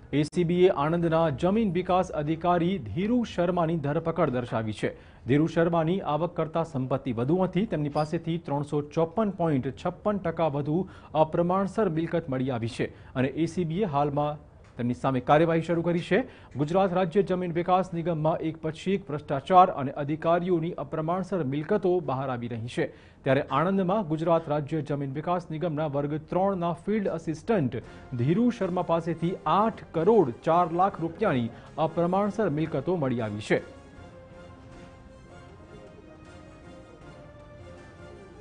એસીબીએ આણંદના જમીન વિકાસ અધિકારી ધીરુ શર્માની ધરપકડ દર્શાવી છે। ધીરુ શર્માની આવક કરતા સંપત્તિ વધુ હતી। તેમની પાસેથી 354.56% વધુ અપ્રમાણસર મિલકત મળી આવી છે અને એસીબીએ હાલમાં તેમની સામે કાર્યવાહી શરૂ કરી છે। ગુજરાત રાજ્ય જમીન વિકાસ નિગમમાં એક પછી એક ભ્રષ્ટાચાર અને અધિકારીઓની અપ્રમાણસર મિલકતો બહાર આવી રહી છે। ત્યારે આણંદમાં ગુજરાત રાજ્ય જમીન વિકાસ નિગમના વર્ગ 3ના ફિલ્ડ આસિસ્ટન્ટ ધીરુ શર્મા પાસેથી 8 કરોડ 4 લાખ રૂપિયાની અપ્રમાણસર મિલકતો મળી આવી છે।